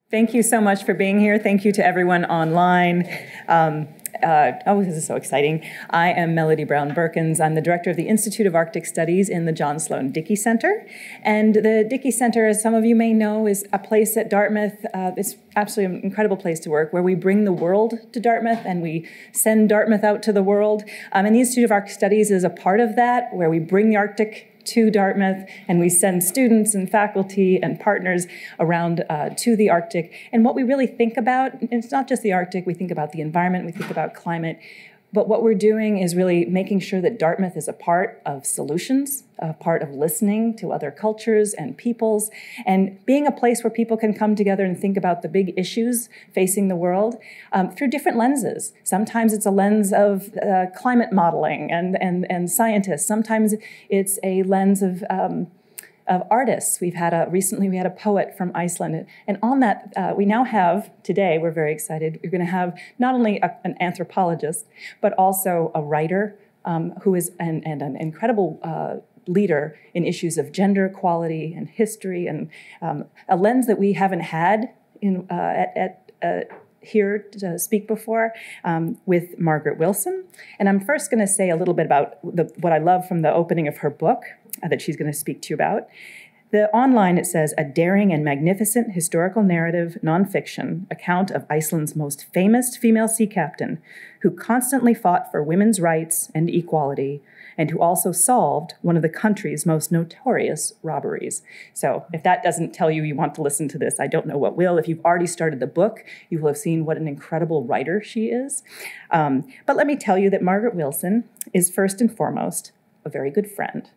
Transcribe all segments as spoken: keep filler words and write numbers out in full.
Thank you so much for being here. Thank you to everyone online. Um, uh, oh, this is so exciting. I am Melody Brown-Berkins. I'm the director of the Institute of Arctic Studies in the John Sloan Dickey Center. And the Dickey Center, as some of you may know, is a place at Dartmouth. Uh, it's absolutely an incredible place to work, where we bring the world to Dartmouth and we send Dartmouth out to the world. Um, and the Institute of Arctic Studies is a part of that, where we bring the Arctic to Dartmouth, and we send students and faculty and partners around uh, to the Arctic. And what we really think about, it's not just the Arctic, we think about the environment, we think about climate, but what we're doing is really making sure that Dartmouth is a part of solutions, a part of listening to other cultures and peoples, and being a place where people can come together and think about the big issues facing the world um, through different lenses. Sometimes it's a lens of uh, climate modeling and, and, and scientists. Sometimes it's a lens of um, of artists. We've had a, recently we had a poet from Iceland. And on that, uh, we now have, today, we're very excited, we're gonna have not only a, an anthropologist, but also a writer um, who is an, and an incredible uh, leader in issues of gender equality and history, and um, a lens that we haven't had in, uh, at, at uh, here to speak before um, with Margaret Willson. And I'm first gonna say a little bit about the, what I love from the opening of her book, Uh, that she's going to speak to you about. The online, it says, a daring and magnificent historical narrative nonfiction account of Iceland's most famous female sea captain, who constantly fought for women's rights and equality, and who also solved one of the country's most notorious robberies. So if that doesn't tell you you want to listen to this, I don't know what will. If you've already started the book, you will have seen what an incredible writer she is. Um, but let me tell you that Margaret Willson is first and foremost a very good friend.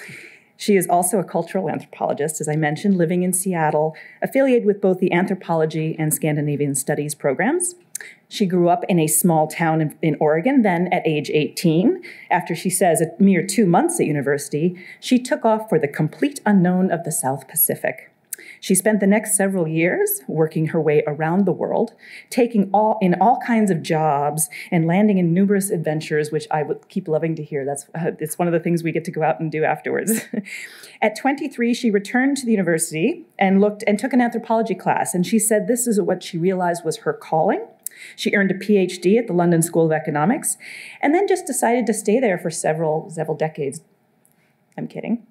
She is also a cultural anthropologist, as I mentioned, living in Seattle, affiliated with both the anthropology and Scandinavian studies programs. She grew up in a small town in, in Oregon, then at age eighteen. After, she says, a mere two months at university, she took off for the complete unknown of the South Pacific. She spent the next several years working her way around the world, taking all in all kinds of jobs and landing in numerous adventures, which I would keep loving to hear. That's uh, it's one of the things we get to go out and do afterwards. At twenty-three, she returned to the university and looked and took an anthropology class. And she said this is what she realized was her calling. She earned a P H D at the London School of Economics, and then just decided to stay there for several several decades. I'm kidding.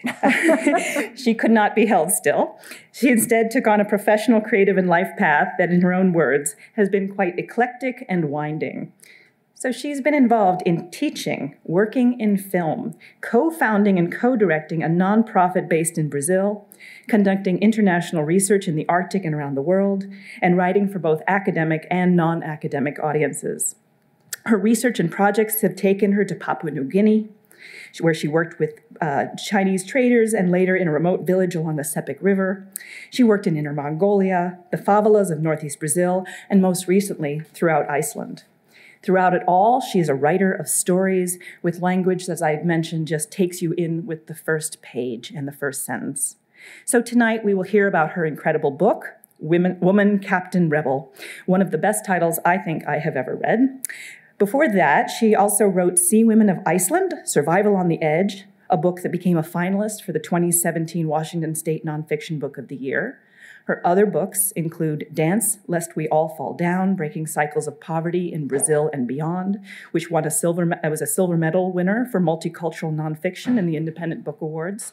She could not be held still. She instead took on a professional, creative, and life path that, in her own words, has been quite eclectic and winding. So she's been involved in teaching, working in film, co-founding and co-directing a nonprofit based in Brazil, conducting international research in the Arctic and around the world, and writing for both academic and non-academic audiences. Her research and projects have taken her to Papua New Guinea, where she worked with uh, Chinese traders and later in a remote village along the Sepik River. She worked in Inner Mongolia, the favelas of Northeast Brazil, and most recently throughout Iceland. Throughout it all, she is a writer of stories with language, as I've mentioned, just takes you in with the first page and the first sentence. So tonight we will hear about her incredible book, Women, Woman, Captain, Rebel, one of the best titles I think I have ever read. Before that, she also wrote Sea Women of Iceland, Survival on the Edge, a book that became a finalist for the twenty seventeen Washington State Nonfiction Book of the Year. Her other books include Dance, Lest We All Fall Down, Breaking Cycles of Poverty in Brazil and Beyond, which won a silver, was a silver medal winner for multicultural nonfiction in the Independent Book Awards.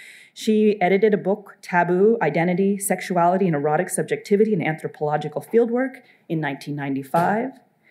She edited a book, Taboo, Identity, Sexuality, and Erotic Subjectivity in Anthropological Fieldwork in nineteen ninety-five.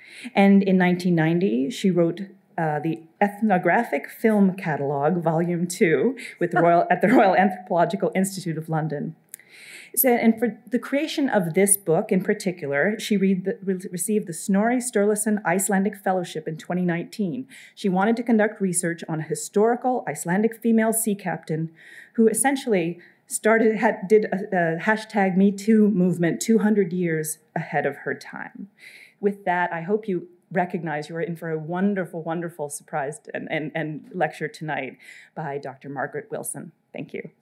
And in nineteen ninety, she wrote uh, the Ethnographic Film Catalogue, Volume two, with the Royal, at the Royal Anthropological Institute of London. So, and for the creation of this book in particular, she read the, re received the Snorri Sturluson Icelandic Fellowship in twenty nineteen. She wanted to conduct research on a historical Icelandic female sea captain who essentially started, had, did a, a hashtag Me Too movement two hundred years ahead of her time. With that, I hope you recognize you are in for a wonderful, wonderful surprise and, and, and lecture tonight by Doctor Margaret Willson. Thank you.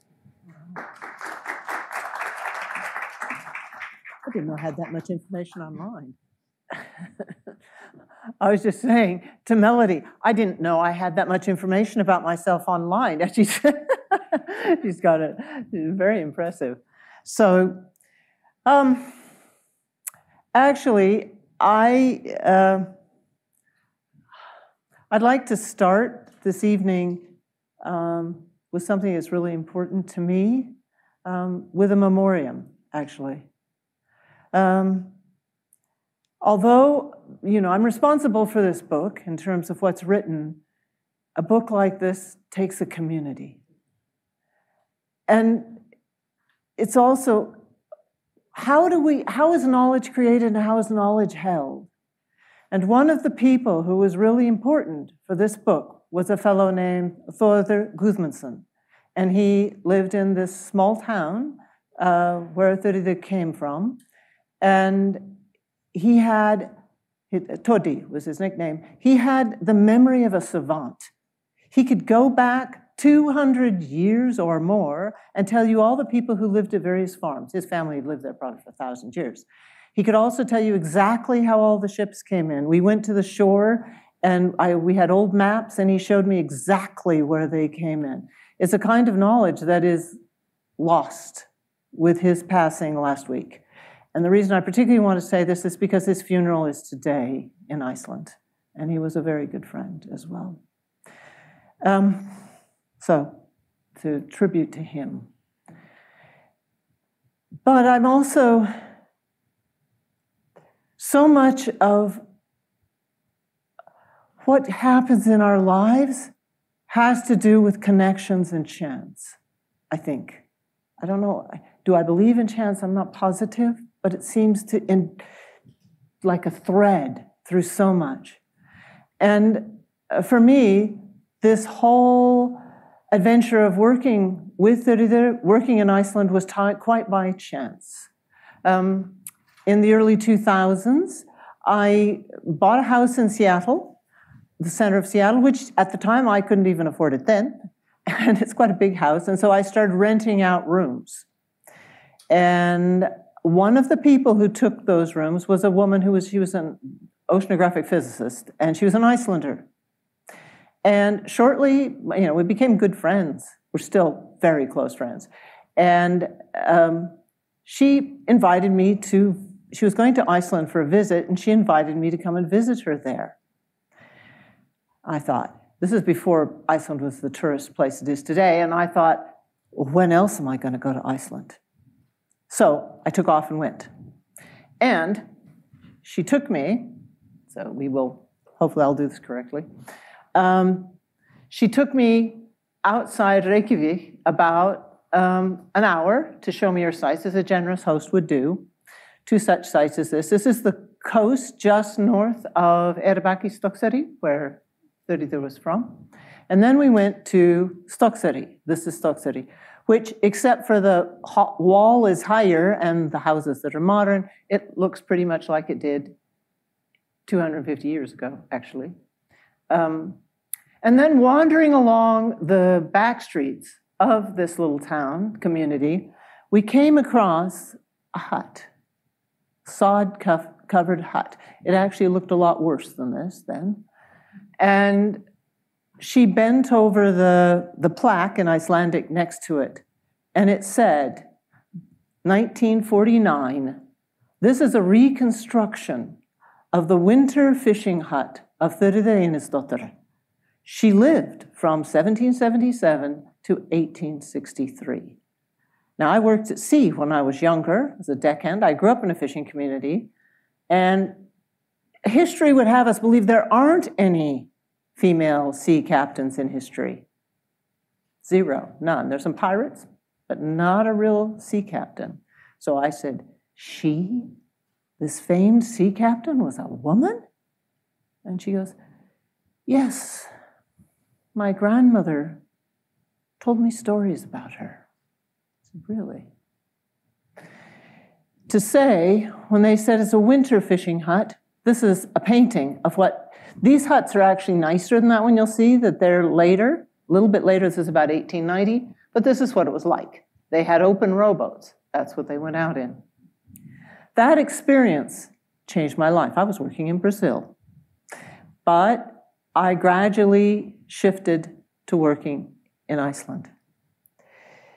I didn't know I had that much information online. I was just saying to Melody, I didn't know I had that much information about myself online. She's, she's got it. Very impressive. So, um, Actually, I, uh, I'd like to start this evening um, with something that's really important to me, um, with a memoriam, actually. Um, although, you know, I'm responsible for this book in terms of what's written, a book like this takes a community. And it's also, how do we, how is knowledge created and how is knowledge held? And one of the people who was really important for this book was a fellow named Thurídur Guðmundsson. And he lived in this small town uh, where Thurídur came from. And he had, Todi was his nickname, he had the memory of a savant. He could go back two hundred years or more and tell you all the people who lived at various farms. His family had lived there probably for a thousand years. He could also tell you exactly how all the ships came in. We went to the shore and I, we had old maps and he showed me exactly where they came in. It's a kind of knowledge that is lost with his passing last week. And the reason I particularly want to say this is because his funeral is today in Iceland. And he was a very good friend as well. Um, so, to tribute to him. But I'm also, so much of what happens in our lives has to do with connections and chance, I think. I don't know, do I believe in chance? I'm not positive, but it seems to, in, like a thread through so much. And for me, this whole adventure of working with Thurídur, working in Iceland, was quite by chance. Um, in the early two thousands, I bought a house in Seattle, the center of Seattle, which at the time I couldn't even afford it then. And it's quite a big house. And so I started renting out rooms. And one of the people who took those rooms was a woman who was, she was an oceanographic physicist, and she was an Icelander. And shortly, you know, we became good friends. We're still very close friends. And um, she invited me to, she was going to Iceland for a visit, and she invited me to come and visit her there. I thought, this is before Iceland was the tourist place it is today, and I thought, when else am I going to go to Iceland? So I took off and went. And she took me, so we will, hopefully I'll do this correctly. Um, she took me outside Reykjavik about um, an hour to show me her sights, as a generous host would do. Two such sites as this. This is the coast just north of Eyrarbakki, where Thurídur was from. And then we went to Stokkseyri. This is Stokkseyri, which, except for the wall is higher and the houses that are modern, it looks pretty much like it did two hundred fifty years ago, actually. Um, and then wandering along the back streets of this little town community, we came across a hut, sod-covered hut. It actually looked a lot worse than this then. And she bent over the, the plaque in Icelandic next to it, and it said, nineteen forty-nine, this is a reconstruction of the winter fishing hut of Thurídur Einarsdóttir. She lived from seventeen seventy-seven to eighteen sixty-three. Now, I worked at sea when I was younger as a deckhand. I grew up in a fishing community, and history would have us believe there aren't any female sea captains in history. Zero, none. There's some pirates, but not a real sea captain. So I said, she, this famed sea captain, was a woman? And she goes, yes, my grandmother told me stories about her. I said, really? To say, when they said it's a winter fishing hut, this is a painting of what, these huts are actually nicer than that one. You'll see that they're later, a little bit later, this is about eighteen ninety, but this is what it was like. They had open rowboats. That's what they went out in. That experience changed my life. I was working in Brazil, but I gradually shifted to working in Iceland,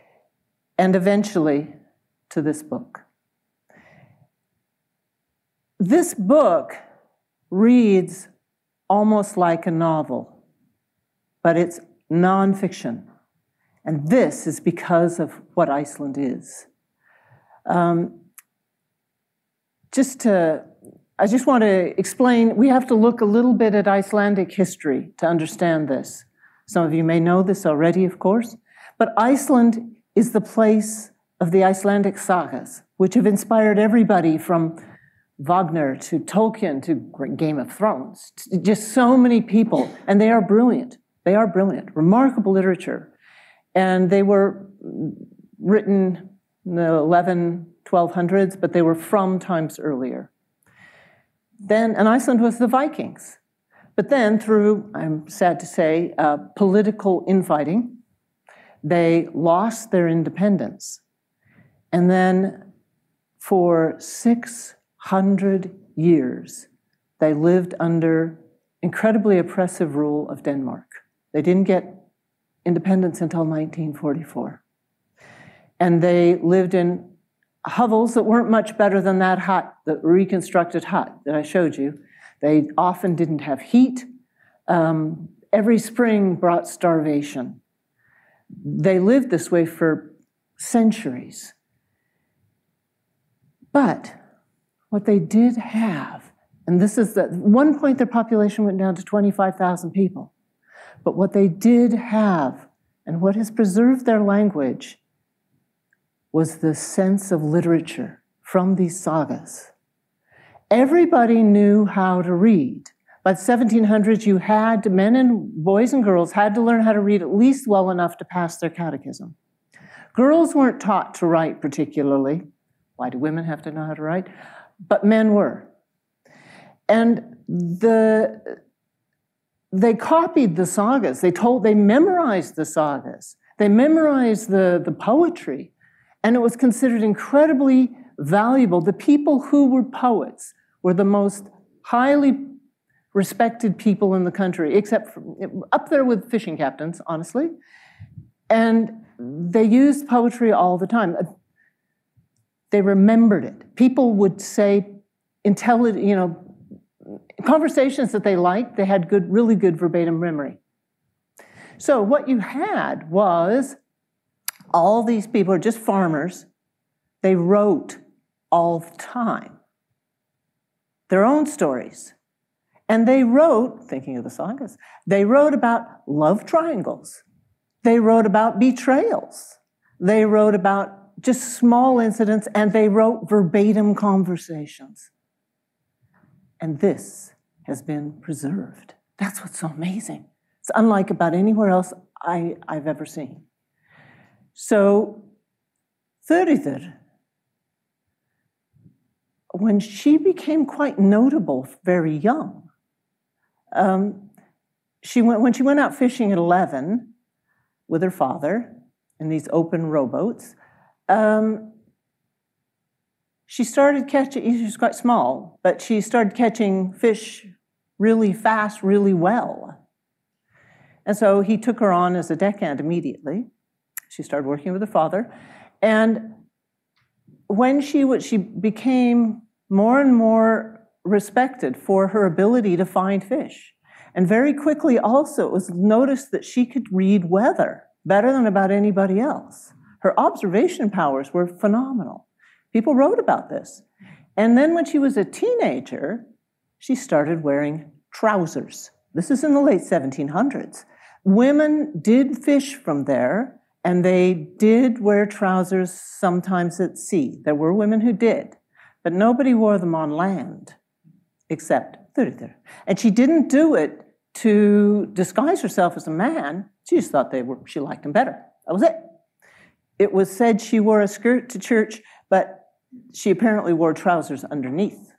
and eventually to this book. this book reads almost like a novel, but it's nonfiction. And this is because of what Iceland is. Um, just to, I just want to explain, we have to look a little bit at Icelandic history to understand this. Some of you may know this already, of course, but Iceland is the place of the Icelandic sagas, which have inspired everybody from Wagner to Tolkien to Game of Thrones, just so many people, and they are brilliant. They are brilliant, remarkable literature. And they were written in the eleven, twelve hundreds, but they were from times earlier. Then, and Iceland was the Vikings. But then through, I'm sad to say, uh, political infighting, they lost their independence. And then for six hundred years, they lived under incredibly oppressive rule of Denmark. They didn't get independence until nineteen forty-four. And they lived in hovels that weren't much better than that hut, the reconstructed hut that I showed you. They often didn't have heat. Um, every spring brought starvation. They lived this way for centuries. But what they did have, and this is that, at one point their population went down to twenty-five thousand people. But what they did have, and what has preserved their language, was the sense of literature from these sagas. Everybody knew how to read. By the seventeen hundreds, you had, men and boys and girls had to learn how to read at least well enough to pass their catechism. Girls weren't taught to write particularly. Why do women have to know how to write? But men were. And the... They copied the sagas. They told, they memorized the sagas. They memorized the, the poetry. And it was considered incredibly valuable. The people who were poets were the most highly respected people in the country, except for, up there with fishing captains, honestly. And they used poetry all the time. They remembered it. People would say intelligent, you know, conversations that they liked, they had good, really good verbatim memory. So what you had was all these people are just farmers. They wrote all the time their own stories. And they wrote, thinking of the sagas, they wrote about love triangles. They wrote about betrayals. They wrote about just small incidents, and they wrote verbatim conversations. And this has been preserved. That's what's so amazing. It's unlike about anywhere else I, I've ever seen. So, Thurídur, when she became quite notable very young, um, she went, when she went out fishing at eleven with her father in these open rowboats, um, she started catching, she was quite small, but she started catching fish really fast, really well. And so he took her on as a deckhand immediately. She started working with her father. And when she, would, she became more and more respected for her ability to find fish. And very quickly also it was noticed that she could read weather better than about anybody else. Her observation powers were phenomenal. People wrote about this. And then when she was a teenager, she started wearing trousers. This is in the late seventeen hundreds. Women did fish from there, and they did wear trousers sometimes at sea. There were women who did, but nobody wore them on land except Thurídur. And she didn't do it to disguise herself as a man. She just thought they were, she liked them better. That was it. It was said she wore a skirt to church, but she apparently wore trousers underneath.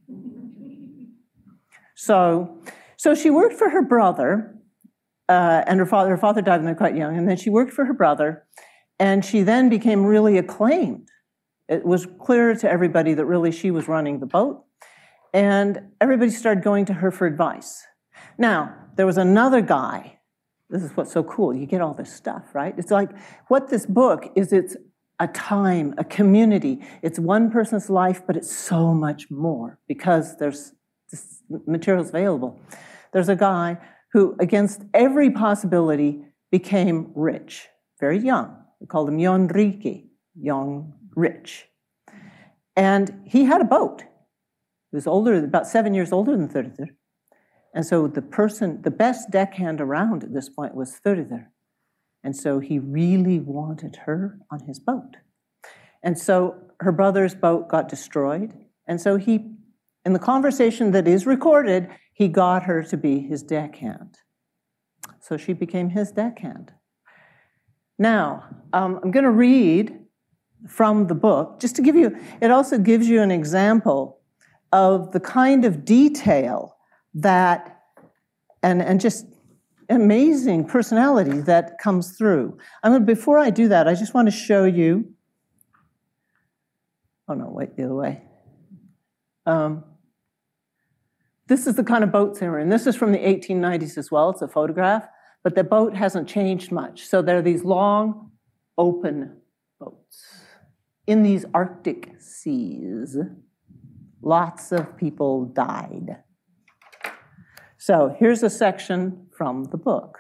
So, so she worked for her brother, uh, and her father, her father died when they were quite young, and then she worked for her brother, and she then became really acclaimed. It was clear to everybody that really she was running the boat, and everybody started going to her for advice. Now, there was another guy. This is what's so cool. You get all this stuff, right? It's like, what this book is, it's a time, a community. It's one person's life, but it's so much more because there's this materials available. There's a guy who, against every possibility, became rich, very young. We called him Jon Riki, young, rich. And he had a boat. He was older, about seven years older than Thurídur. And so the person, the best deckhand around at this point was Thurídur. And so he really wanted her on his boat. And so her brother's boat got destroyed. And so he, in the conversation that is recorded, he got her to be his deckhand. So she became his deckhand. Now, um, I'm going to read from the book, just to give you, it also gives you an example of the kind of detail that, and, and just amazing personality that comes through. I'm gonna, before I do that, I just want to show you, oh no, wait, the other way. Um, this is the kind of boats they were in. This is from the eighteen nineties as well, it's a photograph, but the boat hasn't changed much. So there are these long, open boats in these Arctic seas. Lots of people died. So here's a section from the book.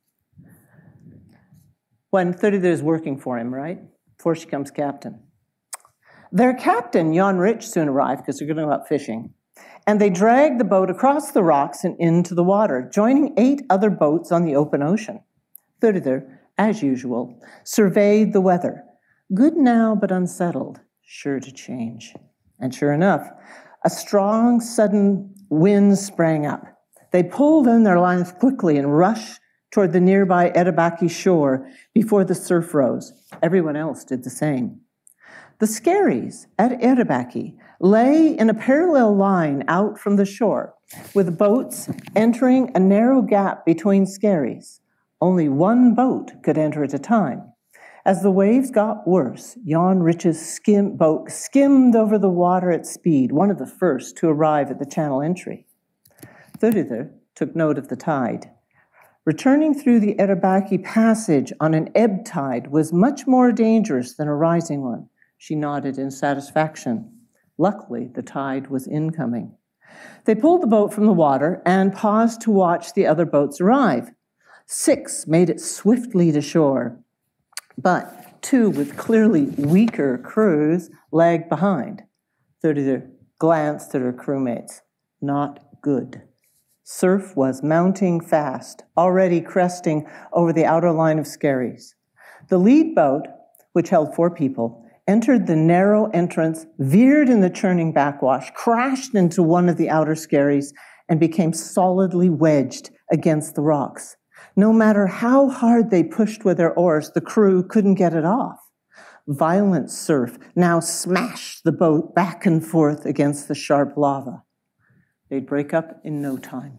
When Thurídur is working for him, right? Before she becomes captain. Their captain, Jon Rich, soon arrived because they're going to go out fishing. And they dragged the boat across the rocks and into the water, joining eight other boats on the open ocean. Thurídur, as usual, surveyed the weather. Good now, but unsettled, sure to change. And sure enough, a strong, sudden wind sprang up. They pulled in their lines quickly and rushed toward the nearby Erebaki shore before the surf rose. Everyone else did the same. The skerries at Erebaki lay in a parallel line out from the shore, with boats entering a narrow gap between skerries. Only one boat could enter at a time. As the waves got worse, Jon Rich's skim boat skimmed over the water at speed, one of the first to arrive at the channel entry. Thurídur took note of the tide. Returning through the Erebaki passage on an ebb tide was much more dangerous than a rising one. She nodded in satisfaction. Luckily, the tide was incoming. They pulled the boat from the water and paused to watch the other boats arrive. Six made it swiftly to shore, but two with clearly weaker crews lagged behind. Thurídur glanced at her crewmates. Not good. Surf was mounting fast, already cresting over the outer line of skerries. The lead boat, which held four people, entered the narrow entrance, veered in the churning backwash, crashed into one of the outer skerries, and became solidly wedged against the rocks. No matter how hard they pushed with their oars, the crew couldn't get it off. Violent surf now smashed the boat back and forth against the sharp lava. They'd break up in no time.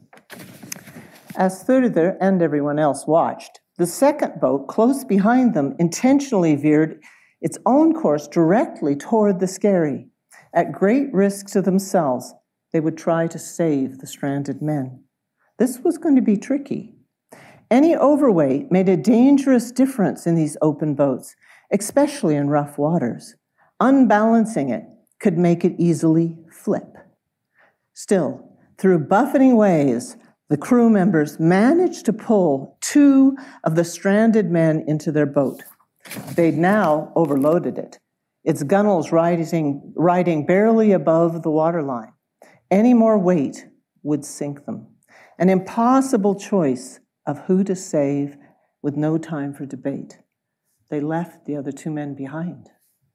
As Thurídur and everyone else watched, the second boat, close behind them, intentionally veered its own course directly toward the skerry. At great risk to themselves, they would try to save the stranded men. This was going to be tricky. Any overweight made a dangerous difference in these open boats, especially in rough waters. Unbalancing it could make it easily flip. Still, through buffeting waves, the crew members managed to pull two of the stranded men into their boat. They'd now overloaded it, its gunnels rising, riding barely above the waterline. Any more weight would sink them. An impossible choice of who to save with no time for debate. They left the other two men behind.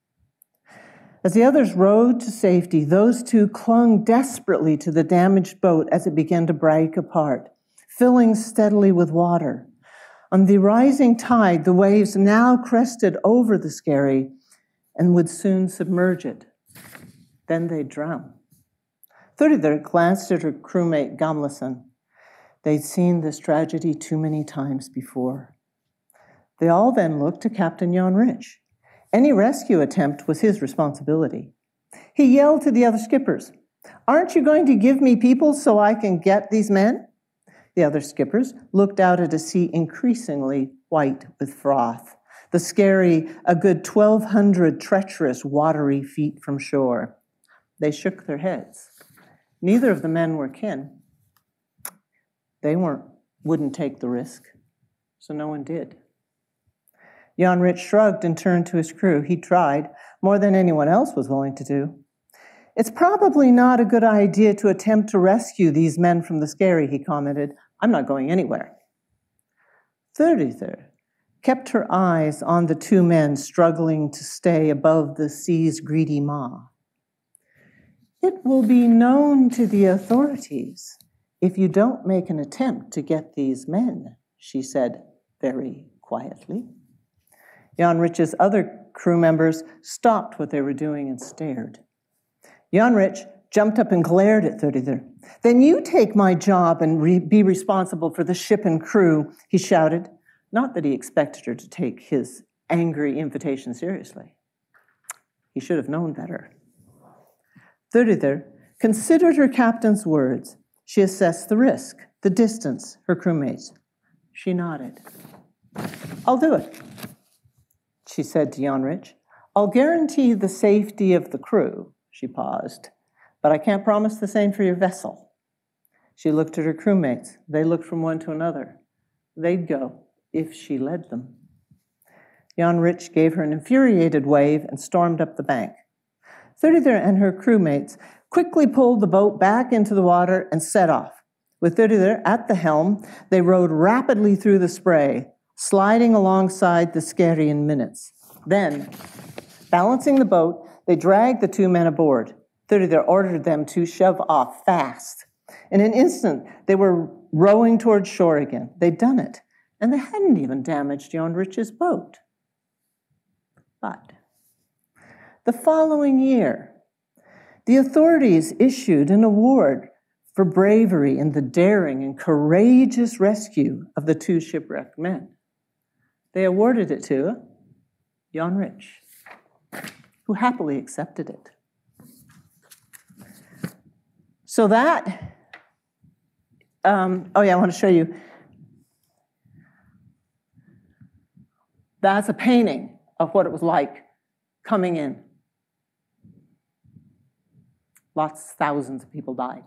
As the others rowed to safety, those two clung desperately to the damaged boat as it began to break apart, filling steadily with water. On the rising tide, the waves now crested over the skerry and would soon submerge it. Then they'd drown. Thurídur glanced at her crewmate Gamlason. They'd seen this tragedy too many times before. They all then looked to Captain Jon Rich. Any rescue attempt was his responsibility. He yelled to the other skippers, "Aren't you going to give me people so I can get these men?" The other skippers looked out at a sea increasingly white with froth. the Skerry a good twelve hundred treacherous, watery feet from shore. They shook their heads. Neither of the men were kin. They weren't, wouldn't take the risk, so no one did. Jan Rich shrugged and turned to his crew. He tried, more than anyone else was willing to do. It's probably not a good idea to attempt to rescue these men from the Skerry, he commented. I'm not going anywhere. Thurídur kept her eyes on the two men struggling to stay above the sea's greedy maw. It will be known to the authorities if you don't make an attempt to get these men, she said very quietly. Jan Rich's other crew members stopped what they were doing and stared. Jan Rich jumped up and glared at Thurídur. Then you take my job and re- be responsible for the ship and crew, he shouted. Not that he expected her to take his angry invitation seriously. He should have known better. Thurídur considered her captain's words. She assessed the risk, the distance, her crewmates. She nodded. I'll do it, she said to Jan Rich. I'll guarantee the safety of the crew, she paused, but I can't promise the same for your vessel. She looked at her crewmates. They looked from one to another. They'd go if she led them. Jan Rich gave her an infuriated wave and stormed up the bank. Thurídur and her crewmates quickly pulled the boat back into the water and set off. With Thurídur at the helm, they rowed rapidly through the spray, sliding alongside the Skerry in minutes. Then, balancing the boat, they dragged the two men aboard. Thurídur ordered them to shove off fast. In an instant, they were rowing toward shore again. They'd done it, and they hadn't even damaged Jan Rich's boat. But the following year, the authorities issued an award for bravery in the daring and courageous rescue of the two shipwrecked men. They awarded it to Jan Rich, who happily accepted it. So that, um, oh yeah, I want to show you. That's a painting of what it was like coming in. Lots, thousands of people died.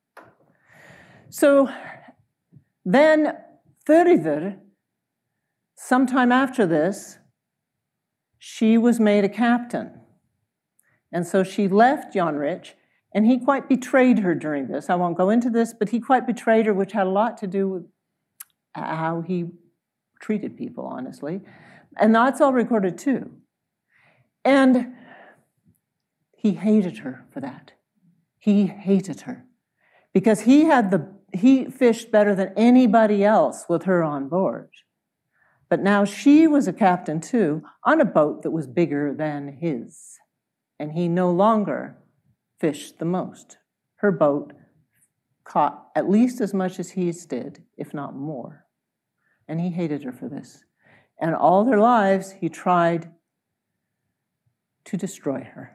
So then Thurídur, sometime after this, she was made a captain. And so she left Jan Rich, and he quite betrayed her during this. I won't go into this, but he quite betrayed her, which had a lot to do with how he treated people, honestly. And that's all recorded too. And he hated her for that. He hated her because he had the, he fished better than anybody else with her on board. But now she was a captain too, on a boat that was bigger than his. And he no longer fished the most. Her boat caught at least as much as his did, if not more. And he hated her for this. And all their lives, he tried to destroy her.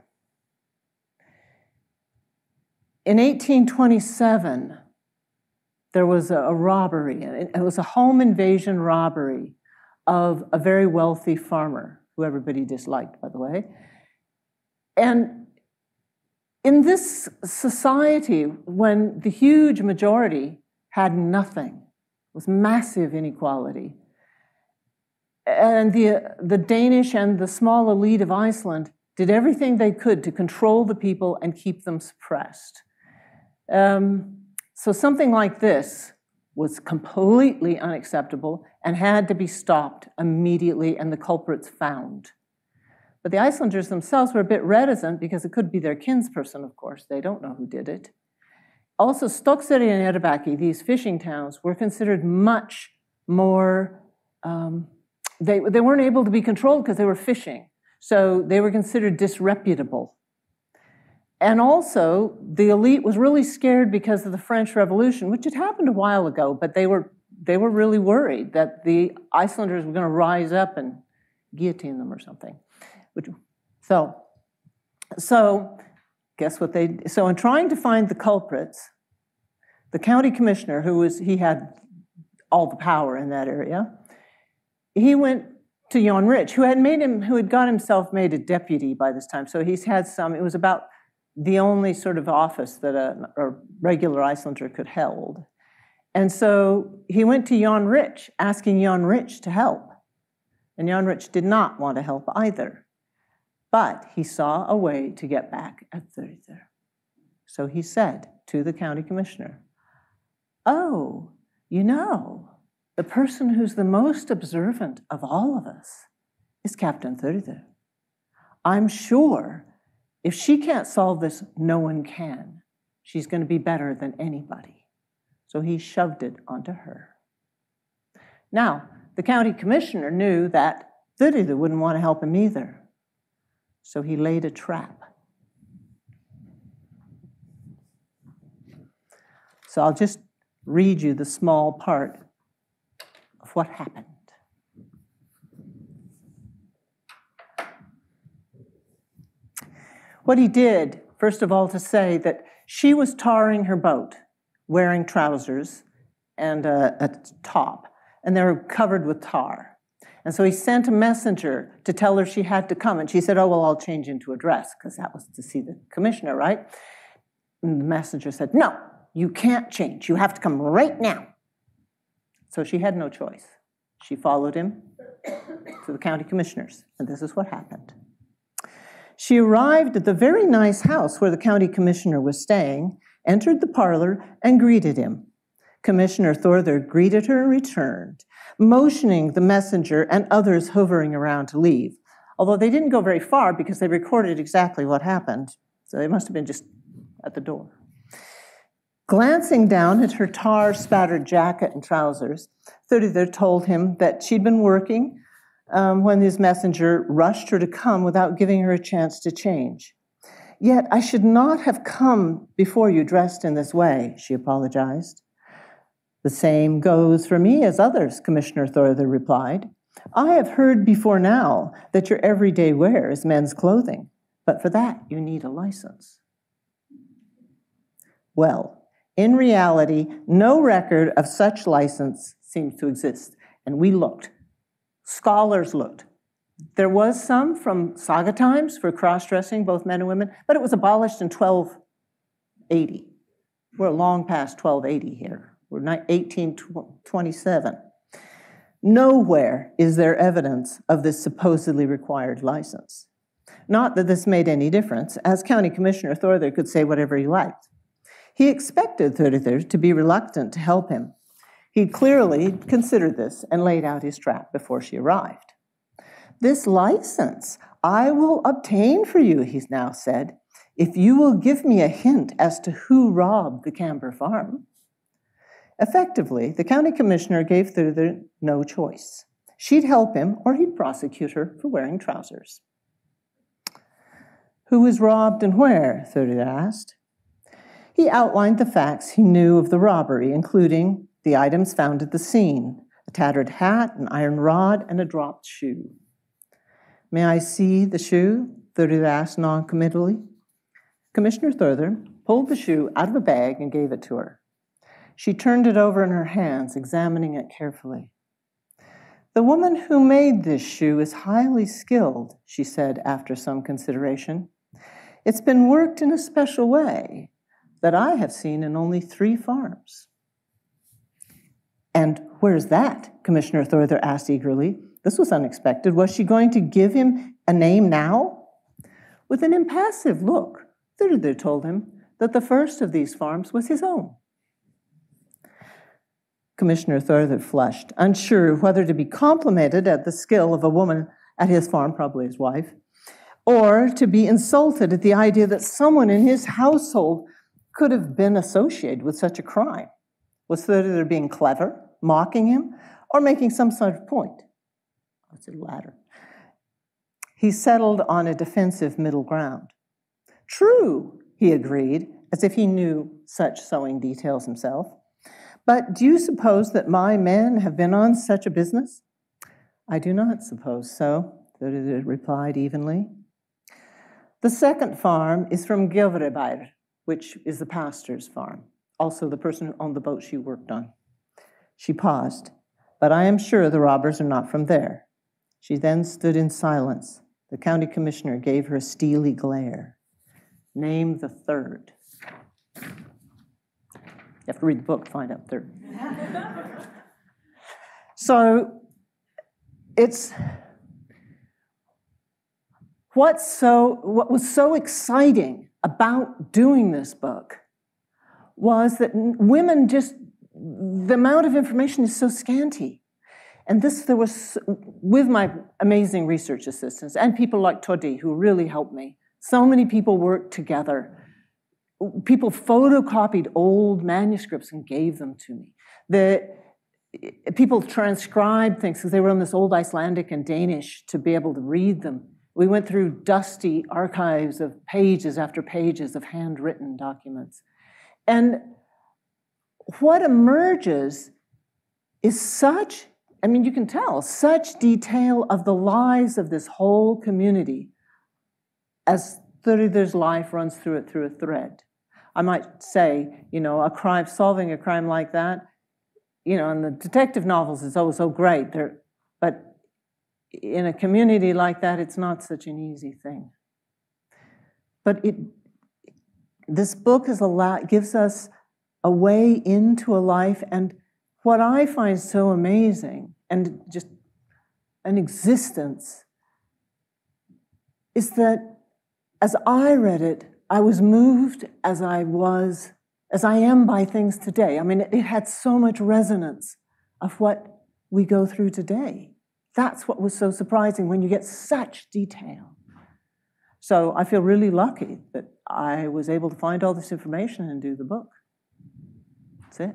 In eighteen twenty-seven, there was a, a robbery. It was a home invasion robbery of a very wealthy farmer, who everybody disliked, by the way. And in this society, when the huge majority had nothing, it was massive inequality, and the, the Danish and the small elite of Iceland did everything they could to control the people and keep them suppressed. Um, so something like this was completely unacceptable and had to be stopped immediately and the culprits found. But the Icelanders themselves were a bit reticent because it could be their kinsperson, of course. They don't know who did it. Also, Stokkseyri and Eyrarbakki, these fishing towns, were considered much more, um, they, they weren't able to be controlled because they were fishing. So they were considered disreputable. And also, the elite was really scared because of the French Revolution, which had happened a while ago, but they were, they were really worried that the Icelanders were going to rise up and guillotine them or something. Which, so, so, guess what they, so in trying to find the culprits, the county commissioner, who was, he had all the power in that area, he went to Jan Rich, who had made him, who had got himself made a deputy by this time. So he's had some, it was about the only sort of office that a, a regular Icelander could hold. And so he went to Jan Rich, asking Jan Rich to help. And Jan Rich did not want to help either. But he saw a way to get back at Thurídur. So he said to the county commissioner, "Oh, you know, the person who's the most observant of all of us is Captain Thurídur. I'm sure if she can't solve this, no one can. She's going to be better than anybody." So he shoved it onto her. Now, the county commissioner knew that Thurídur wouldn't want to help him either. So he laid a trap. So I'll just read you the small part of what happened. What he did, first of all, to say that she was tarring her boat, wearing trousers and a, a top, and they were covered with tar. And so he sent a messenger to tell her she had to come, and she said, "Oh, well, I'll change into a dress," because that was to see the commissioner, right? And the messenger said, "No, you can't change. You have to come right now." So she had no choice. She followed him to the county commissioners, and this is what happened. She arrived at the very nice house where the county commissioner was staying, entered the parlor, and greeted him. Commissioner Thurídur greeted her and returned, motioning the messenger and others hovering around to leave, although they didn't go very far because they recorded exactly what happened, so they must have been just at the door. Glancing down at her tar-spattered jacket and trousers, Thurídur told him that she'd been working um, when his messenger rushed her to come without giving her a chance to change. "Yet I should not have come before you dressed in this way," she apologized. "The same goes for me as others," Commissioner Thurídur replied. "I have heard before now that your everyday wear is men's clothing, but for that you need a license." Well, in reality, no record of such license seems to exist, and we looked. Scholars looked. There was some from saga times for cross-dressing, both men and women, but it was abolished in twelve eighty. We're long past twelve eighty here. We're eighteen twenty-seven. Nowhere is there evidence of this supposedly required license. Not that this made any difference, as County Commissioner Thurídur could say whatever he liked. He expected Thurídur to be reluctant to help him. He clearly considered this and laid out his trap before she arrived. "This license I will obtain for you," he's now said, "if you will give me a hint as to who robbed the Camber farm." Effectively, the county commissioner gave Thurídur no choice. She'd help him or he'd prosecute her for wearing trousers. "Who was robbed and where?" Thurídur asked. He outlined the facts he knew of the robbery, including the items found at the scene, a tattered hat, an iron rod, and a dropped shoe. "May I see the shoe?" Thurídur asked non-committally. Commissioner Thurídur pulled the shoe out of a bag and gave it to her. She turned it over in her hands, examining it carefully. "The woman who made this shoe is highly skilled," she said after some consideration. "It's been worked in a special way that I have seen in only three farms." "And where's that?" Commissioner Thurídur asked eagerly. This was unexpected. Was she going to give him a name now? With an impassive look, Thurídur told him that the first of these farms was his own. Commissioner Thurídur flushed, unsure whether to be complimented at the skill of a woman at his farm, probably his wife, or to be insulted at the idea that someone in his household could have been associated with such a crime. Was Thurídur being clever, mocking him, or making some sort of point? It's the latter. He settled on a defensive middle ground. "True," he agreed, as if he knew such sewing details himself. "But do you suppose that my men have been on such a business?" "I do not suppose so," Thurídur replied evenly. "The second farm is from Gilvrebair, which is the pastor's farm, also the person who owned the boat she worked on." She paused. "But I am sure the robbers are not from there." She then stood in silence. The county commissioner gave her a steely glare. Name the third. You have to read the book to find out third. So it's what's so what was so exciting about doing this book was that women just, the amount of information is so scanty. And this, there was, with my amazing research assistants and people like Toddy who really helped me, so many people worked together. People photocopied old manuscripts and gave them to me. The people transcribed things because they were on this old Icelandic and Danish to be able to read them. We went through dusty archives of pages after pages of handwritten documents. And what emerges is such, I mean, you can tell, such detail of the lives of this whole community as Thurídur's life runs through it through a thread. I might say, you know, a crime, solving a crime like that, you know, in the detective novels is always so great, They're, but in a community like that, it's not such an easy thing. But it, this book is a lot, gives us a way into a life, and what I find so amazing, and just an existence, is that as I read it, I was moved as I was, as I am by things today. I mean, it, it had so much resonance of what we go through today. That's what was so surprising, when you get such detail. So I feel really lucky that I was able to find all this information and do the book. That's it.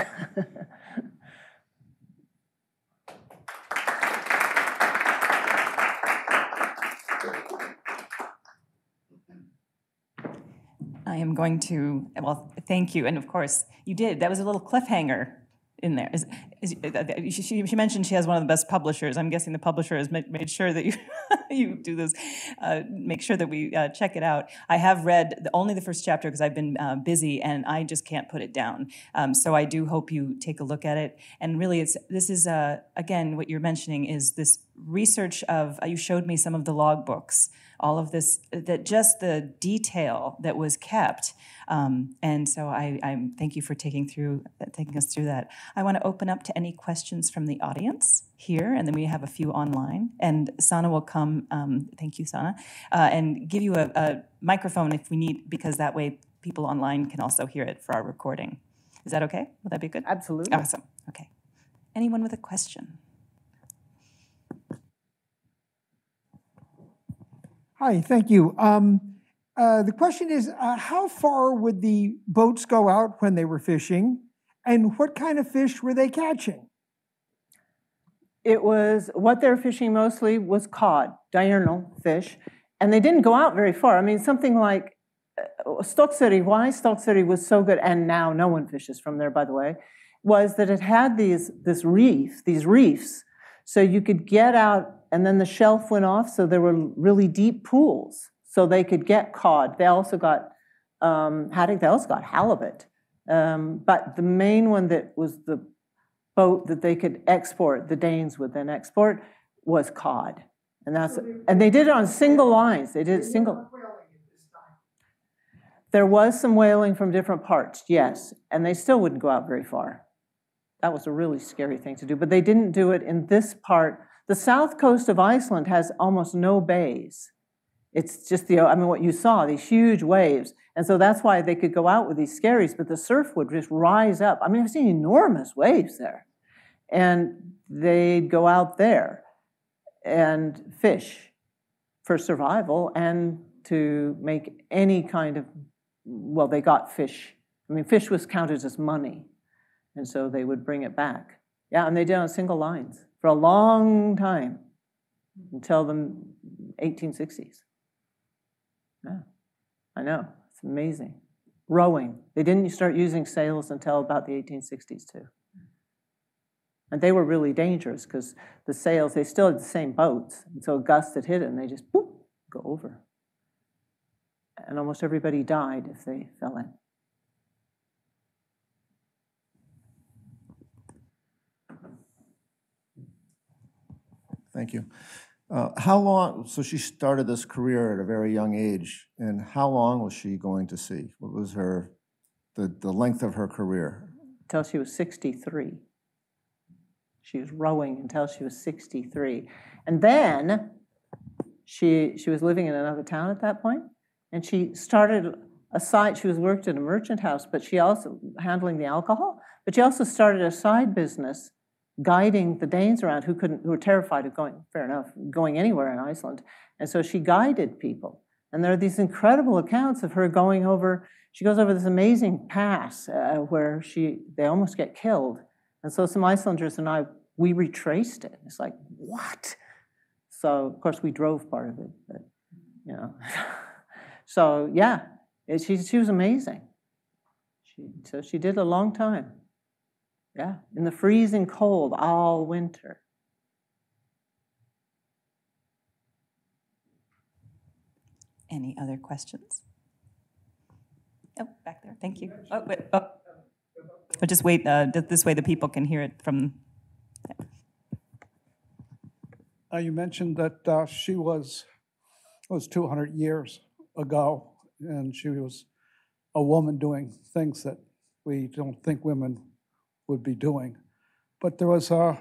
I am going to, well, thank you. And of course, you did. That was a little cliffhanger in there. Is, is, she, she mentioned she has one of the best publishers. I'm guessing the publisher has made, made sure that you you do this, uh, make sure that we uh, check it out. I have read the, only the first chapter because I've been uh, busy and I just can't put it down. Um, so I do hope you take a look at it. And really, it's this is, uh, again, what you're mentioning is this research of, uh, you showed me some of the logbooks, all of this, that just the detail that was kept. Um, and so I, I thank you for taking through, taking us through that. I want to open up to any questions from the audience here, and then we have a few online. And Sana will come, um, thank you, Sana, uh, and give you a, a microphone if we need, because that way people online can also hear it for our recording. Is that okay? Would that be good? Absolutely. Awesome. Okay. Anyone with a question? Hi, thank you. Um, uh, the question is, uh, how far would the boats go out when they were fishing, and what kind of fish were they catching? It was, what they were fishing mostly was cod, diurnal fish, and they didn't go out very far. I mean, something like uh, Stokkseyri, why Stokkseyri was so good, and now no one fishes from there, by the way, was that it had these, this reef, these reefs, so you could get out, and then the shelf went off, so there were really deep pools, so they could get cod. They also got um, haddock, they also got halibut. Um, but the main one that was the boat that they could export, the Danes would then export, was cod. And that's, and they did it on single lines. They did it single. There was some whaling from different parts, yes, and they still wouldn't go out very far. That was a really scary thing to do, but they didn't do it in this part. The south coast of Iceland has almost no bays. It's just the, I mean, what you saw, these huge waves. And so that's why they could go out with these skerries, but the surf would just rise up. I mean, I've seen enormous waves there. And they'd go out there and fish for survival and to make any kind of, well, they got fish. I mean, fish was counted as money. And so they would bring it back. Yeah, and they did on single lines for a long time until the eighteen sixties. Yeah, I know, it's amazing. Rowing, they didn't start using sails until about the eighteen sixties too. And they were really dangerous because the sails, they still had the same boats. And so a gust had hit it and they just, boop, go over. And almost everybody died if they fell in. Thank Thank you. Uh, how long, so she started this career at a very young age, and how long was she going to sea? What was her, the, the length of her career? Until she was sixty-three. She was rowing until she was sixty-three. And then she, she was living in another town at that point, and she started a side, she was worked at a merchant house, but she also, handling the alcohol, but she also started a side business guiding the Danes around who couldn't, who were terrified of going, fair enough, going anywhere in Iceland. And so she guided people. And there are these incredible accounts of her going over, she goes over this amazing pass uh, where she, they almost get killed. And so some Icelanders and I, we retraced it. It's like, what? So, of course, we drove part of it, but, you know. So, yeah, it, she, she was amazing. She, so she did a long time. Yeah, in the freezing cold all winter. Any other questions? Oh, back there. Thank you. Oh, wait. Oh. I'll just wait. Uh, this way the people can hear it from... Yeah. Uh, you mentioned that uh, she was, was two hundred years ago, and she was a woman doing things that we don't think women would be doing. But there was a,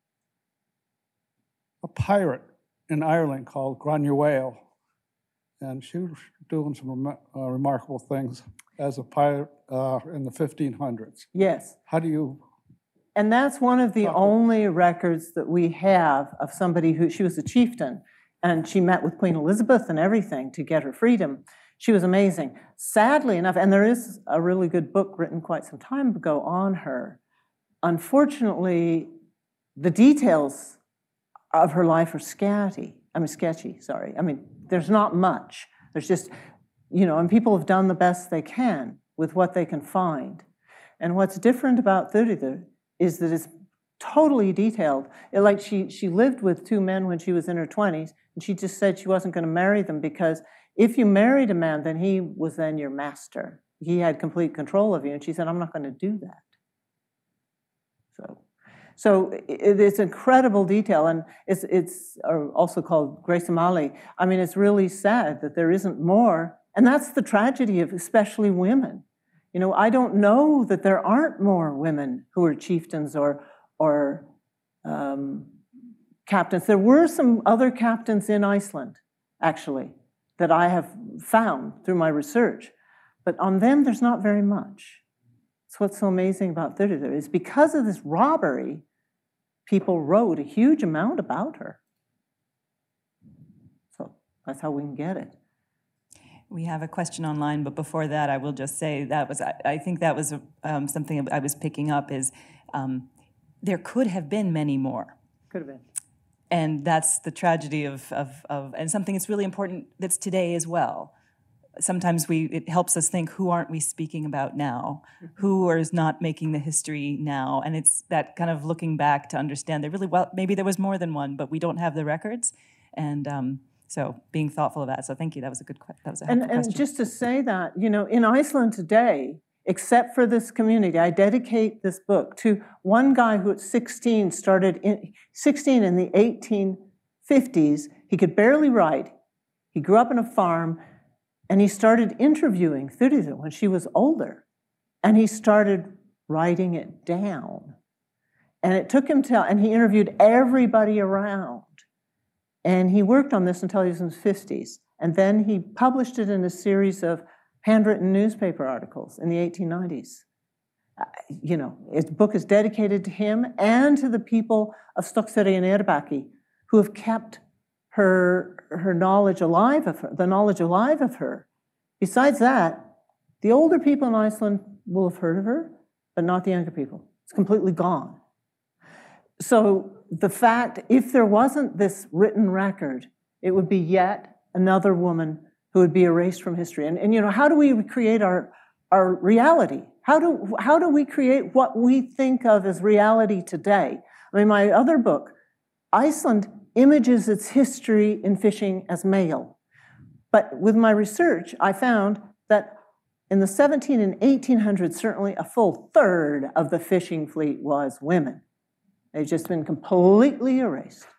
a pirate in Ireland called Granuaile, and she was doing some rem uh, remarkable things as a pirate uh, in the fifteen hundreds. Yes. How do you... And that's one of the only records that we have of somebody who, she was a chieftain, and she met with Queen Elizabeth and everything to get her freedom. She was amazing. Sadly enough, and there is a really good book written quite some time ago on her. Unfortunately, the details of her life are scatty. I mean, sketchy, sorry. I mean, there's not much. There's just, you know, and people have done the best they can with what they can find. And what's different about Thurídur is that it's totally detailed. It, like she, she lived with two men when she was in her twenties, and she just said she wasn't going to marry them because if you married a man, then he was then your master. He had complete control of you. And she said, I'm not going to do that. So, so it, it's incredible detail, and it's, it's also called Grace O'Malley. I mean, it's really sad that there isn't more, and that's the tragedy of especially women. You know, I don't know that there aren't more women who are chieftains or, or um, captains. There were some other captains in Iceland, actually, that I have found through my research, but on them, there's not very much. That's what's so amazing about Thurídur is because of this robbery, people wrote a huge amount about her. So that's how we can get it. We have a question online, but before that, I will just say that was, I, I think that was um, something I was picking up is um, there could have been many more. Could have been. And that's the tragedy of, of, of, and something that's really important that's today as well. Sometimes we, it helps us think, who aren't we speaking about now? Mm-hmm. Who is not making the history now? And it's that kind of looking back to understand that really, well, maybe there was more than one, but we don't have the records. And um, so being thoughtful of that. So thank you, that was a good question. That was a helpful and, and question. just to say that, you know, in Iceland today, except for this community, I dedicate this book to one guy who at sixteen started, in, sixteen in the eighteen fifties, he could barely write, he grew up on a farm, and he started interviewing Thurídur when she was older. And he started writing it down. And it took him till, and he interviewed everybody around. And he worked on this until he was in his fifties. And then he published it in a series of handwritten newspaper articles in the eighteen nineties. Uh, you know, his book is dedicated to him and to the people of Stokkseyri and Eyrarbakki who have kept her, her knowledge alive of her, the knowledge alive of her. Besides that, the older people in Iceland will have heard of her, but not the younger people. It's completely gone. So the fact, if there wasn't this written record, it would be yet another woman who would be erased from history. And, and you know, how do we create our, our reality? How do, how do we create what we think of as reality today? I mean, my other book, Iceland images its history in fishing as male. But with my research, I found that in the seventeen and eighteen hundreds, certainly a full third of the fishing fleet was women. They've just been completely erased.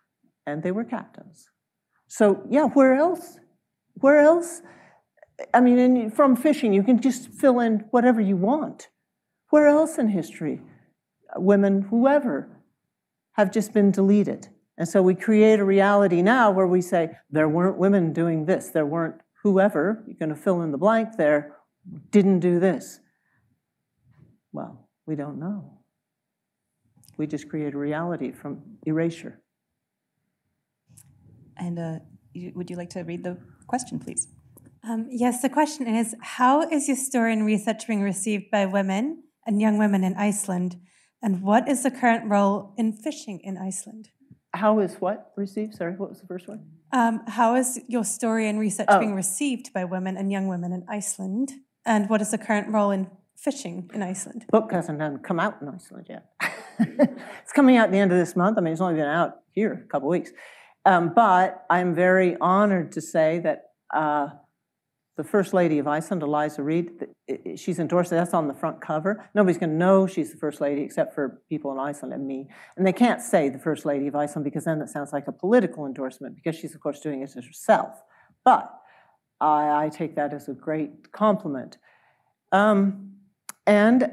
and they were captains. So yeah, where else? Where else? I mean, in, from fishing, you can just fill in whatever you want. Where else in history, women, whoever, have just been deleted? And so we create a reality now where we say, there weren't women doing this, there weren't whoever, you're going to fill in the blank there, didn't do this. Well, we don't know. We just create a reality from erasure. And uh, you, would you like to read the question, please? Um, yes, the question is, how is your story and research being received by women and young women in Iceland? And what is the current role in fishing in Iceland? How is what received? Sorry, what was the first one? Um, how is your story and research Oh. being received by women and young women in Iceland? And what is the current role in fishing in Iceland? Book hasn't done- come out in Iceland yet. It's coming out at the end of this month. I mean, it's only been out here a couple weeks. Um, but I'm very honored to say that uh, the First Lady of Iceland, Eliza Reid, she's endorsed it. That's on the front cover. Nobody's going to know she's the First Lady except for people in Iceland and me. And they can't say the First Lady of Iceland because then that sounds like a political endorsement because she's, of course, doing it herself. But I, I take that as a great compliment. Um, and,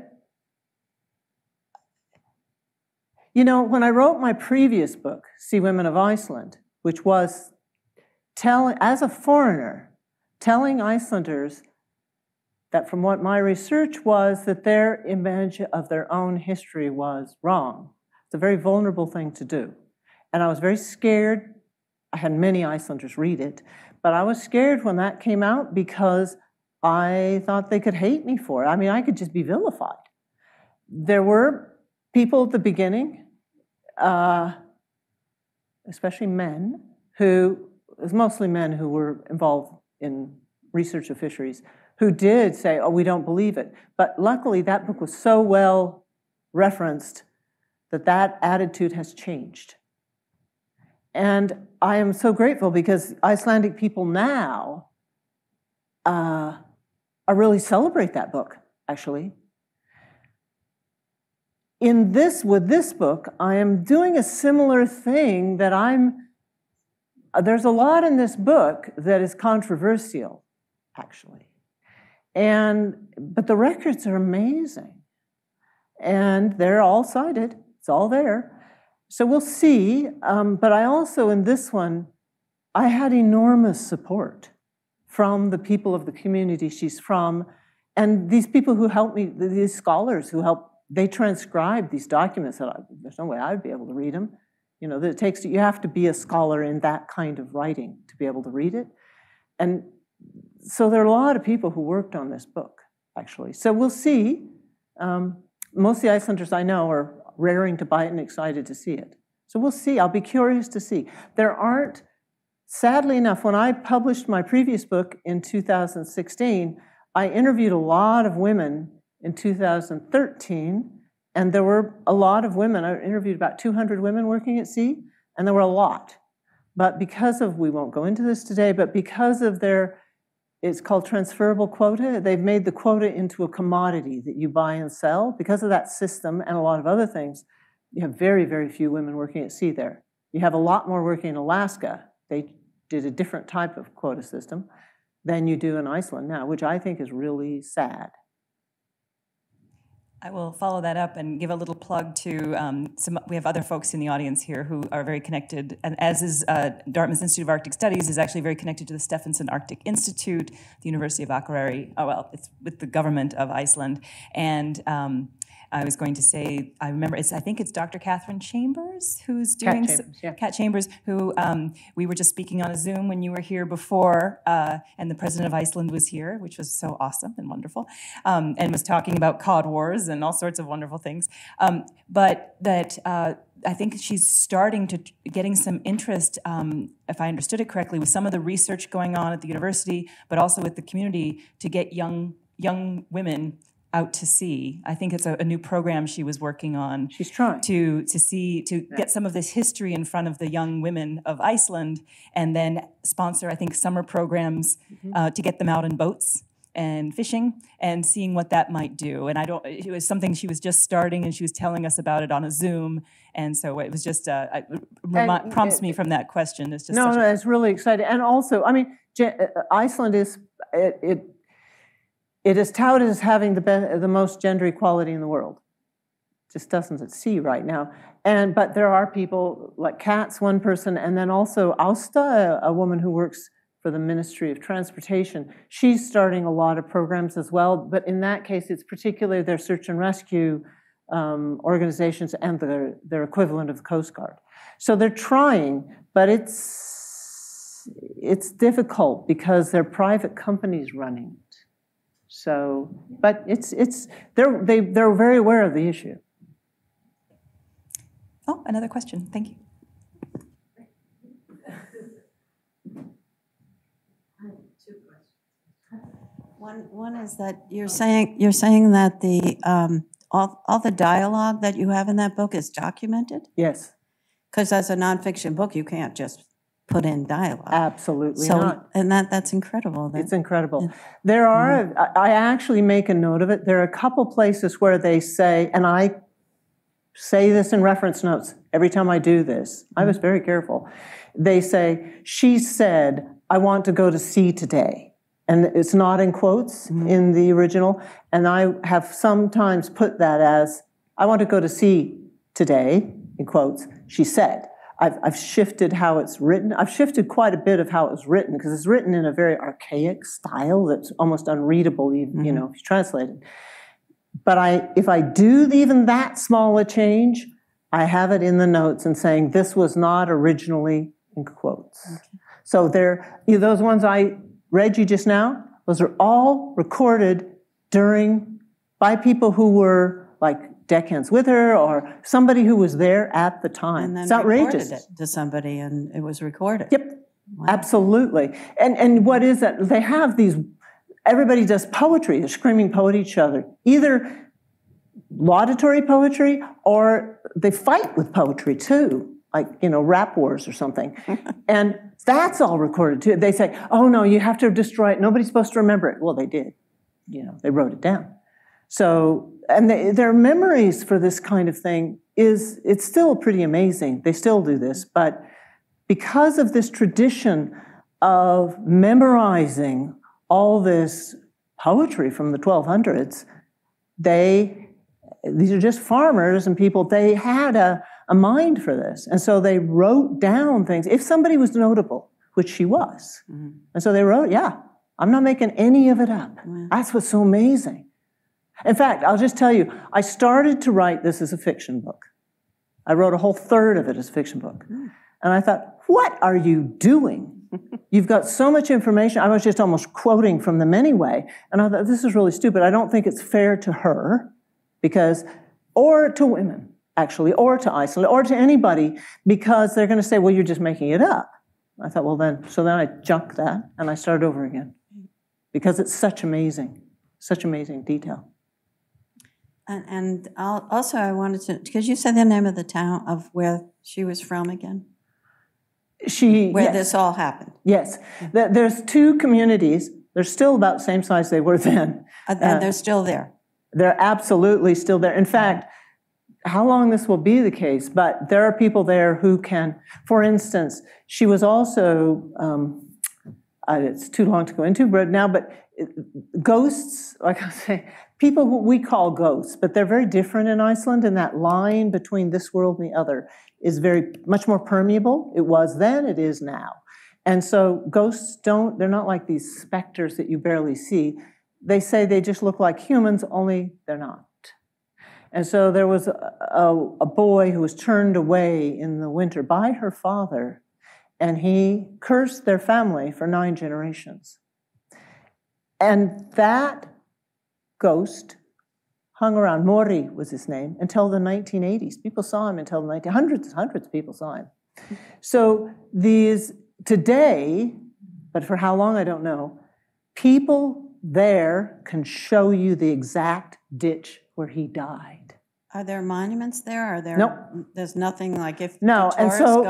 you know, when I wrote my previous book, Sea Women of Iceland, which was telling, as a foreigner, telling Icelanders that from what my research was, that their image of their own history was wrong. It's a very vulnerable thing to do. And I was very scared. I had many Icelanders read it, but I was scared when that came out because I thought they could hate me for it. I mean, I could just be vilified. There were people at the beginning, uh, especially men, who, it was mostly men who were involved in research of fisheries, who did say, oh, we don't believe it. But luckily, that book was so well referenced that that attitude has changed. And I am so grateful because Icelandic people now uh, are really celebrate that book, actually. In this, with this book, I am doing a similar thing that I'm There's a lot in this book that is controversial, actually. And, but the records are amazing. And they're all cited. It's all there. So we'll see. Um, but I also, in this one, I had enormous support from the people of the community she's from. And these people who helped me, these scholars who helped, they transcribed these documents that I, there's no way I'd be able to read them. You know, that it takes, you have to be a scholar in that kind of writing to be able to read it. And so there are a lot of people who worked on this book, actually. So we'll see. Um, most of the Icelanders I know are raring to buy it and excited to see it. So we'll see. I'll be curious to see. There aren't, sadly enough, when I published my previous book in two thousand sixteen, I interviewed a lot of women in two thousand thirteen. And there were a lot of women. I interviewed about two hundred women working at sea, and there were a lot. But because of, we won't go into this today, but because of their, it's called transferable quota, they've made the quota into a commodity that you buy and sell. Because of that system and a lot of other things, you have very, very few women working at sea there. You have a lot more working in Alaska. They did a different type of quota system than you do in Iceland now, which I think is really sad. I will follow that up and give a little plug to um, some, we have other folks in the audience here who are very connected, and as is uh, Dartmouth Institute of Arctic Studies is actually very connected to the Stephenson Arctic Institute, the University of Akureyri, oh well, it's with the government of Iceland, and um, I was going to say, I remember, it's, I think it's Doctor Catherine Chambers who's doing, Cat Chambers, yeah. Cat Chambers, who um, we were just speaking on a Zoom when you were here before, uh, and the president of Iceland was here, which was so awesome and wonderful, um, and was talking about cod wars and all sorts of wonderful things. Um, but that uh, I think she's starting to getting some interest, um, if I understood it correctly, with some of the research going on at the university, but also with the community to get young young women out to sea. I think it's a, a new program she was working on. She's trying. To, to see, to yeah. get some of this history in front of the young women of Iceland, and then sponsor, I think, summer programs mm-hmm. uh, to get them out in boats and fishing and seeing what that might do. And I don't, it was something she was just starting and she was telling us about it on a Zoom. And so it was just, uh, it remi- prompts me from that question. It's just no, such no, a, it's really exciting. And also, I mean, Iceland is, it, it, it is touted as having the, be- the most gender equality in the world. Just doesn't at sea right now. And, but there are people like Kat's one person, and then also Austa, a, a woman who works for the Ministry of Transportation. She's starting a lot of programs as well, but in that case, it's particularly their search and rescue um, organizations and their, their equivalent of the Coast Guard. So they're trying, but it's, it's difficult because they're private companies running it. So, but it's, it's, they're, they, they're very aware of the issue. Oh, another question. Thank you. One, one is that you're saying you're saying that the um, all all the dialogue that you have in that book is documented. Yes, because as a nonfiction book, you can't just put in dialogue. Absolutely so, not. And that that's incredible. That, it's incredible. Yeah. There are. Mm-hmm. I actually make a note of it. There are a couple places where they say, and I say this in reference notes every time I do this. I was very careful. They say, she said, I want to go to sea today. And it's not in quotes mm-hmm. in the original. And I have sometimes put that as, I want to go to sea today, in quotes, she said. I've, I've shifted how it's written. I've shifted quite a bit of how it was written, because it's written in a very archaic style that's almost unreadable, you, mm-hmm. you know, if you translate it. But I, if I do even that small a change, I have it in the notes and saying this was not originally in quotes. Okay. So there, you know, those ones I read you just now, those are all recorded during, by people who were like deckhands with her or somebody who was there at the time. And then it's outrageous. Reported it to somebody and it was recorded. Yep, wow. Absolutely. And, and what is that? They have these, everybody does poetry, they're screaming poet at each other. Either laudatory poetry or they fight with poetry too. Like, you know, rap wars or something. And that's all recorded too. They say, oh no, you have to destroy it. Nobody's supposed to remember it. Well, they did. You know, they wrote it down. So, and they, their memories for this kind of thing is, it's still pretty amazing. They still do this. But because of this tradition of memorizing all this poetry from the twelve hundreds, they, these are just farmers and people, they had a, a mind for this. And so they wrote down things. If somebody was notable, which she was. Mm-hmm. And so they wrote, yeah, I'm not making any of it up. Mm-hmm. That's what's so amazing. In fact, I'll just tell you, I started to write this as a fiction book. I wrote a whole third of it as a fiction book. Mm. And I thought, what are you doing? You've got so much information. I was just almost quoting from them anyway. And I thought, this is really stupid. I don't think it's fair to her, because, or to women. Actually, or to Iceland, or to anybody, because they're going to say, well, you're just making it up. I thought, well, then, so then I junked that, and I started over again. Because it's such amazing, such amazing detail. And, and I'll, also I wanted to, because you said the name of the town of where she was from again? She, Where yes. this all happened. Yes. There's two communities. They're still about the same size they were then. And uh, they're still there? They're absolutely still there. In fact, how long this will be the case, but there are people there who can, for instance, she was also, um, uh, it's too long to go into but now, but ghosts, like I say, people who we call ghosts, but they're very different in Iceland, and that line between this world and the other is very, much more permeable. It was then, it is now. And so ghosts don't, they're not like these specters that you barely see. They say they just look like humans, only they're not. And so there was a, a, a boy who was turned away in the winter by her father, and he cursed their family for nine generations. And that ghost hung around, Mori was his name, until the nineteen eighties. People saw him until the nineteen hundreds, hundreds of people saw him. So these, today, but for how long I don't know, people there can show you the exact ditch where he died. Are there monuments there? Are there? Nope. There's nothing like if no, the and tourists so go?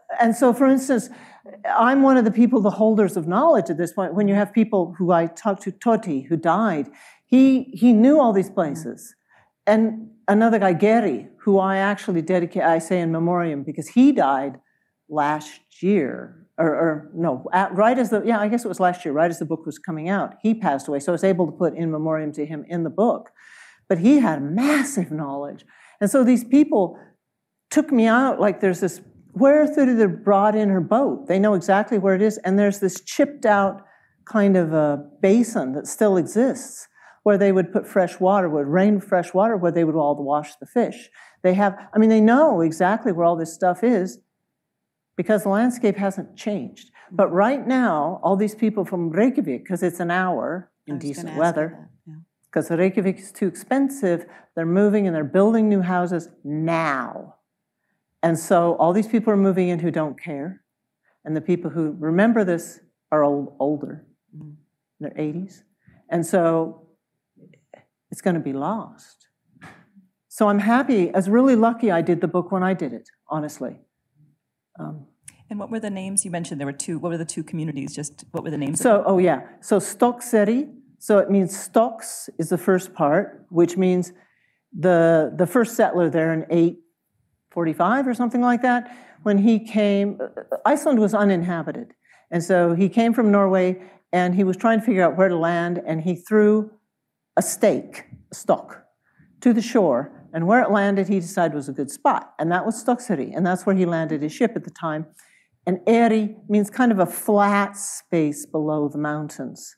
and so, for instance, I'm one of the people, the holders of knowledge at this point. When you have people who I talked to, Toti, who died, he, he knew all these places. And another guy, Gary, who I actually dedicate, I say in memoriam, because he died last year. Or, or no, at, right as the, yeah, I guess it was last year, right as the book was coming out, he passed away. So I was able to put in memoriam to him in the book. But he had massive knowledge. And so these people took me out, like there's this, where Thurídur brought in her boat. They know exactly where it is. And there's this chipped out kind of a basin that still exists where they would put fresh water, would rain fresh water, where they would all wash the fish. They have, I mean, they know exactly where all this stuff is, because the landscape hasn't changed. But right now, all these people from Reykjavik, because it's an hour in decent weather, because yeah. Reykjavik is too expensive, they're moving and they're building new houses now. And so all these people are moving in who don't care. And the people who remember this are old, older, mm. in their eighties. And so it's going to be lost. So I'm happy, I was really lucky I did the book when I did it, honestly. Um, and what were the names? You mentioned there were two. What were the two communities? Just what were the names? So, oh yeah. So Stokkseyri, so it means Stokks is the first part, which means the, the first settler there in eight forty-five or something like that, when he came, Iceland was uninhabited. And so he came from Norway and he was trying to figure out where to land, and he threw a stake, a stock, to the shore. And where it landed, he decided was a good spot. And that was Stokkseyri. And that's where he landed his ship at the time. And Eri means kind of a flat space below the mountains.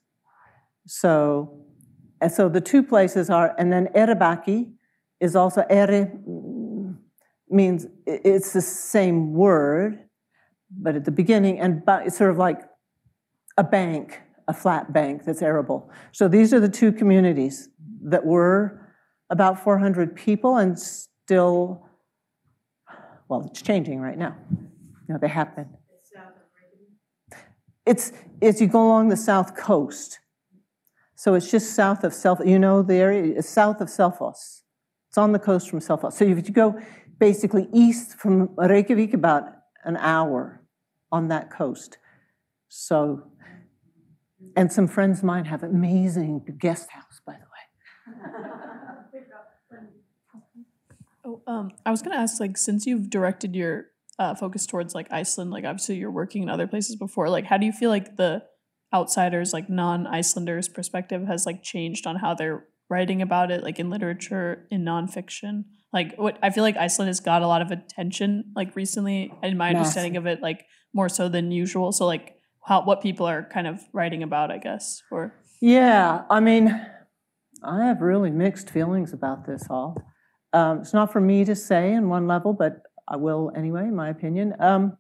So, and so the two places are, and then Erebaki is also, Eri means, it's the same word, but at the beginning, and it's sort of like a bank, a flat bank that's arable. So these are the two communities that were about four hundred people, and still, well, it's changing right now. You know, they have been. It's, it's you go along the south coast. So it's just south of Self, you know the area, it's south of Selfoss. It's on the coast from Selfoss. So if you go basically east from Reykjavik, about an hour on that coast. So, and some friends of mine have an amazing guest house, by the way. Oh, um, I was going to ask, like, since you've directed your uh, focus towards, like, Iceland, like, obviously you're working in other places before, like, how do you feel like the outsiders, like, non-Icelanders' perspective has, like, changed on how they're writing about it, like, in literature, in nonfiction? Like, what I feel like Iceland has got a lot of attention, like, recently, in my understanding of it, like, more so than usual. So, like, how what people are kind of writing about, I guess, or... Yeah, I mean, I have really mixed feelings about this all. Um, it's not for me to say in one level, but I will anyway, in my opinion. Um,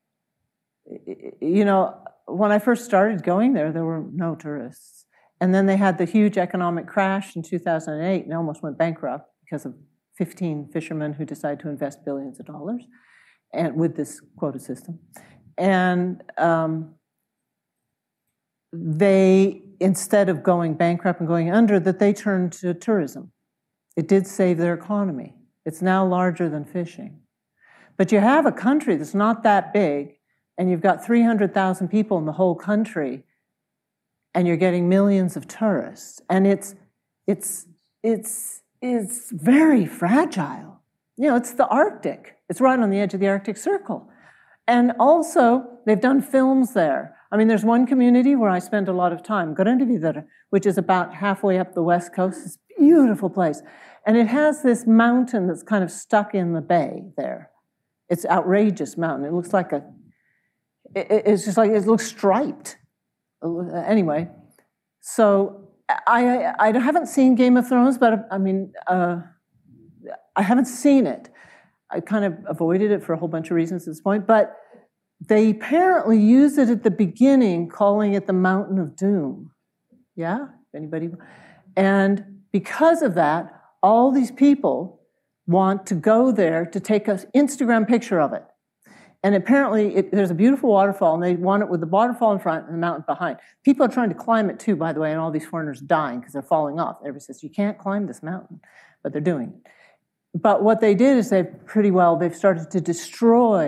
you know, when I first started going there, there were no tourists. And then they had the huge economic crash in two thousand eight and almost went bankrupt because of fifteen fishermen who decided to invest billions of dollars and with this quota system. And um, they, instead of going bankrupt and going under, that they turned to tourism. It did save their economy. It's now larger than fishing. But you have a country that's not that big, and you've got three hundred thousand people in the whole country, and you're getting millions of tourists. And it's, it's, it's, it's very fragile. You know, it's the Arctic. It's right on the edge of the Arctic Circle. And also, they've done films there. I mean, there's one community where I spend a lot of time, Grundarfjörður, which is about halfway up the west coast. It's a beautiful place. And it has this mountain that's kind of stuck in the bay there. It's an outrageous mountain. It looks like a, it, it's just like, it looks striped. Anyway, so I, I haven't seen Game of Thrones, but I mean, uh, I haven't seen it. I kind of avoided it for a whole bunch of reasons at this point, but they apparently used it at the beginning, calling it the Mountain of Doom. Yeah? Anybody? And because of that, all these people want to go there to take an Instagram picture of it. And apparently, it, there's a beautiful waterfall, and they want it with the waterfall in front and the mountain behind. People are trying to climb it too, by the way, and all these foreigners dying because they're falling off. Everybody says, you can't climb this mountain, but they're doing it. But what they did is they pretty well, they've started to destroy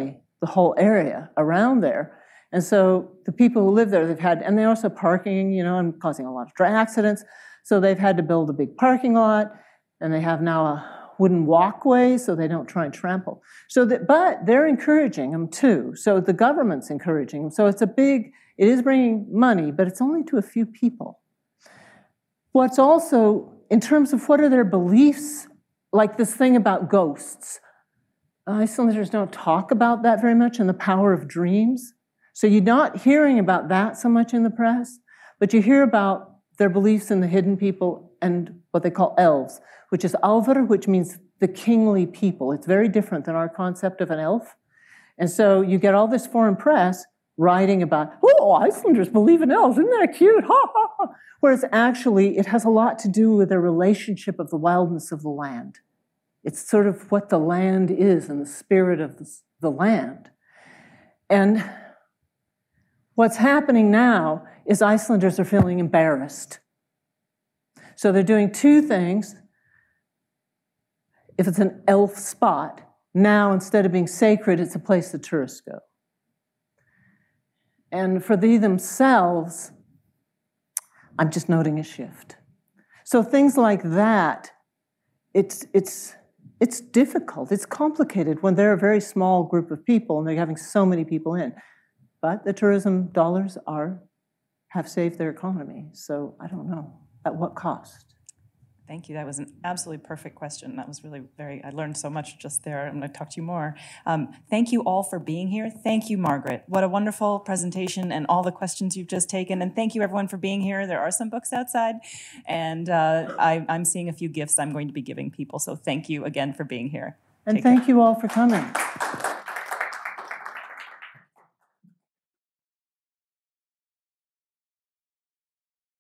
the whole area around there. And so the people who live there, they've had, and they're also parking, you know, and causing a lot of accidents. So they've had to build a big parking lot, and they have now a wooden walkway so they don't try and trample. So that, but they're encouraging them too. So the government's encouraging them. So it's a big, it is bringing money, but it's only to a few people. What's also, in terms of what are their beliefs, like this thing about ghosts. Icelanders don't talk about that very much, and the power of dreams. So you're not hearing about that so much in the press, but you hear about their beliefs in the hidden people and what they call elves, which is alvar, which means the kingly people. It's very different than our concept of an elf. And so you get all this foreign press writing about, oh, Icelanders believe in elves, isn't that cute? Ha, ha, ha. Whereas actually it has a lot to do with their relationship of the wildness of the land. It's sort of what the land is and the spirit of the, the land. And what's happening now is Icelanders are feeling embarrassed. So they're doing two things. If it's an elf spot, now instead of being sacred, it's a place that tourists go. And for they themselves, I'm just noting a shift. So things like that, it's, it's, it's difficult, it's complicated when they're a very small group of people and they're having so many people in. But the tourism dollars are, have saved their economy. So I don't know, at what cost? Thank you. That was an absolutely perfect question. That was really very, I learned so much just there. I'm going to talk to you more. Um, thank you all for being here. Thank you, Margaret. What a wonderful presentation and all the questions you've just taken. And thank you, everyone, for being here. There are some books outside. And uh, I, I'm seeing a few gifts I'm going to be giving people. So thank you again for being here. And Take thank care. you all for coming.